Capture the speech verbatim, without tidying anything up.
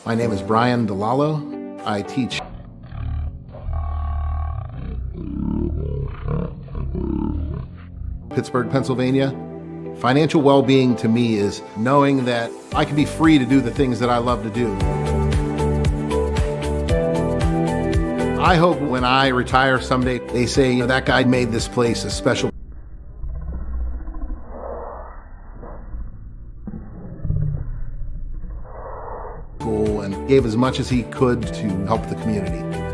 My name is Brian DeLallo. I teach Pittsburgh, Pennsylvania. Financial well-being to me is knowing that I can be free to do the things that I love to do. I hope when I retire someday, they say, you know, that guy made this place a special school and gave as much as he could to help the community.